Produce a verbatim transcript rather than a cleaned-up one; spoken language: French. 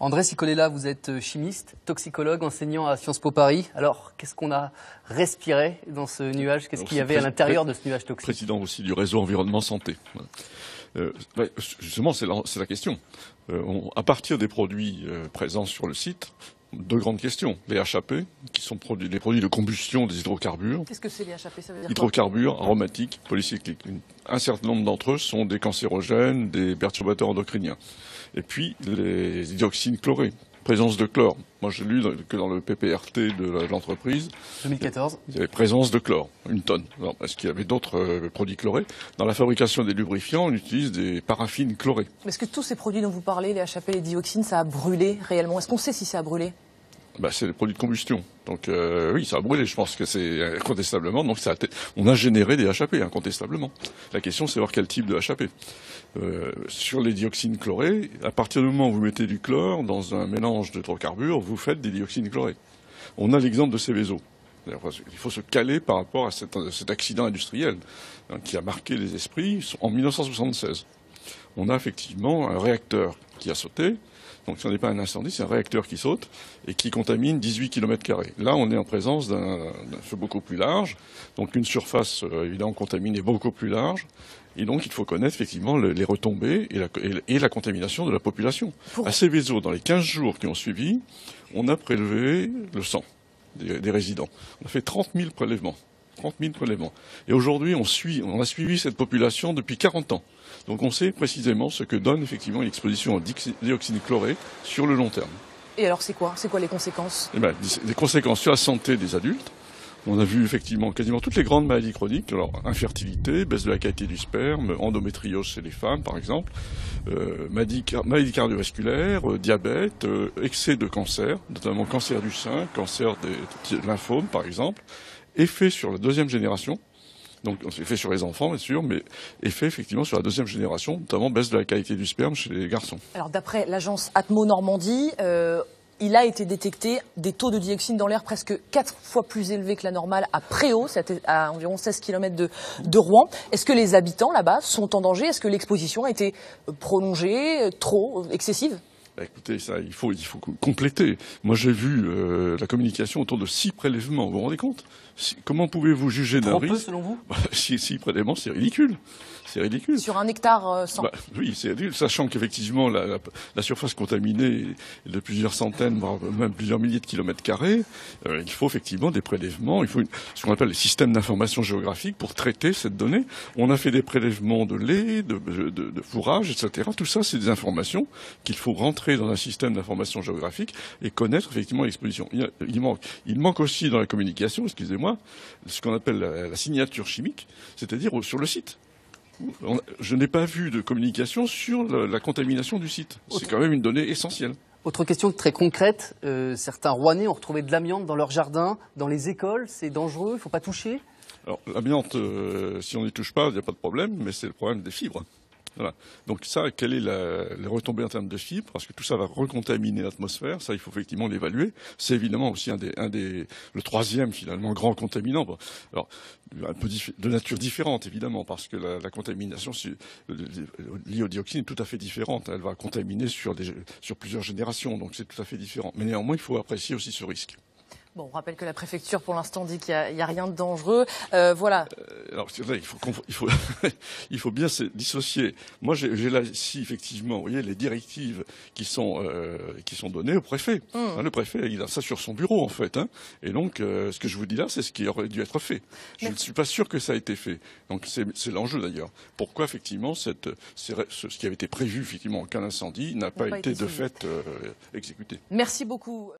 André Cicolella, vous êtes chimiste, toxicologue, enseignant à Sciences Po Paris. Alors, qu'est-ce qu'on a respiré dans ce nuage? Qu'est-ce qu'il y avait à l'intérieur de ce nuage toxique? Président aussi du réseau environnement santé. Euh, bah, justement, c'est la, c'est la question. Euh, on, à partir des produits euh, présents sur le site, deux grandes questions. Les H A P, qui sont produits, les produits de combustion des hydrocarbures. Qu'est-ce que c'est les H A P? Ça veut dire Hydrocarbures aromatiques polycycliques. Un certain nombre d'entre eux sont des cancérogènes, des perturbateurs endocriniens. Et puis les dioxines chlorées, présence de chlore. Moi, j'ai lu que dans le P P R T de l'entreprise, deux mille quatorze, il y avait présence de chlore, une tonne. Est-ce qu'il y avait d'autres euh, produits chlorés? Dans la fabrication des lubrifiants, on utilise des paraffines chlorées. Est-ce que tous ces produits dont vous parlez, les H A P, les dioxines, ça a brûlé réellement? Est-ce qu'on sait si ça a brûlé? Bah, c'est des produits de combustion. Donc euh, oui, ça a brûlé, je pense que c'est incontestablement. Donc ça a on a généré des H A P, incontestablement. La question, c'est voir quel type de H A P. Euh, sur les dioxines chlorées, à partir du moment où vous mettez du chlore dans un mélange d'hydrocarbures, vous faites des dioxines chlorées. On a l'exemple de Seveso. Il faut se caler par rapport à cet, cet accident industriel hein, qui a marqué les esprits en mille neuf cent soixante-seize. On a effectivement un réacteur qui a sauté. Donc ce n'est pas un incendie, c'est un réacteur qui saute et qui contamine dix-huit kilomètres carrés. Là, on est en présence d'un feu beaucoup plus large, donc une surface euh, évidemment contaminée beaucoup plus large. Et donc il faut connaître effectivement le, les retombées et la, et la contamination de la population. Pour... À Seveso, dans les quinze jours qui ont suivi, on a prélevé le sang des, des résidents. On a fait trente mille prélèvements. trente mille prélèvements. Et aujourd'hui, on, suit, on a suivi cette population depuis quarante ans. Donc on sait précisément ce que donne effectivement l'exposition aux dioxines chlorées sur le long terme. Et alors c'est quoi? C'est quoi les conséquences? Eh ben, les conséquences sur la santé des adultes. On a vu effectivement quasiment toutes les grandes maladies chroniques, alors infertilité, baisse de la qualité du sperme, endométriose chez les femmes par exemple, euh, maladies maladie cardiovasculaires, euh, diabète, euh, excès de cancer, notamment cancer du sein, cancer des lymphomes par exemple, effet sur la deuxième génération. Donc, effet sur les enfants, bien sûr, mais effet effectivement sur la deuxième génération, notamment baisse de la qualité du sperme chez les garçons. Alors, d'après l'agence Atmo Normandie, euh, il a été détecté des taux de dioxine dans l'air presque quatre fois plus élevés que la normale à Préau, c'est à environ seize kilomètres de, de Rouen. Est-ce que les habitants là-bas sont en danger? Est-ce que l'exposition a été prolongée, trop excessive? Bah écoutez, ça, il faut, il faut compléter. Moi, j'ai vu euh, la communication autour de six prélèvements. Vous vous rendez compte? si, Comment pouvez-vous juger d'un risque? Trop peu, selon vous? Bah, six, six prélèvements, c'est ridicule. C'est ridicule. Sur un hectare euh, sans. Bah, oui, c'est ridicule, sachant qu'effectivement, la, la, la surface contaminée est de plusieurs centaines, voire même plusieurs milliers de kilomètres carrés. Euh, il faut effectivement des prélèvements. Il faut une, ce qu'on appelle les systèmes d'information géographique pour traiter cette donnée. On a fait des prélèvements de lait, de, de, de, de fourrage, et cetera. Tout ça, c'est des informations qu'il faut rentrer dans un système d'information géographique et connaître effectivement l'exposition. Il, il, manque, il manque aussi dans la communication, excusez-moi, ce qu'on appelle la, la signature chimique, c'est-à-dire sur le site. On, je n'ai pas vu de communication sur la, la contamination du site. C'est quand même une donnée essentielle. Autre question très concrète, euh, certains Rouennais ont retrouvé de l'amiante dans leur jardin, dans les écoles, c'est dangereux, il ne faut pas toucher? Alors l'amiante, euh, si on n'y touche pas, il n'y a pas de problème, mais c'est le problème des fibres. Voilà. Donc ça, quelle est la, les retombées en termes de fibres? Parce que tout ça va recontaminer l'atmosphère. Ça, il faut effectivement l'évaluer. C'est évidemment aussi un des, un des, le troisième finalement grand contaminant. Bon, alors un peu de nature différente évidemment, parce que la, la contamination liée aux dioxines est tout à fait différente. Elle va contaminer sur, des, sur plusieurs générations, donc c'est tout à fait différent. Mais néanmoins, il faut apprécier aussi ce risque. Bon, on rappelle que la préfecture, pour l'instant, dit qu'il n'y a, a rien de dangereux. Euh, voilà. Euh, alors, c'est vrai, il faut, il faut, il faut bien se dissocier. Moi, j'ai là ici, effectivement, vous voyez, les directives qui sont, euh, qui sont données au préfet. Mmh. Hein, le préfet, il a ça sur son bureau, en fait. Hein. Et donc, euh, ce que je vous dis là, c'est ce qui aurait dû être fait. Je ne suis pas sûr que ça a été fait. Donc, c'est l'enjeu, d'ailleurs. Pourquoi, effectivement, cette, ce, ce qui avait été prévu, effectivement, en cas d'incendie, n'a pas, pas été, été de fait euh, exécuté. Merci beaucoup.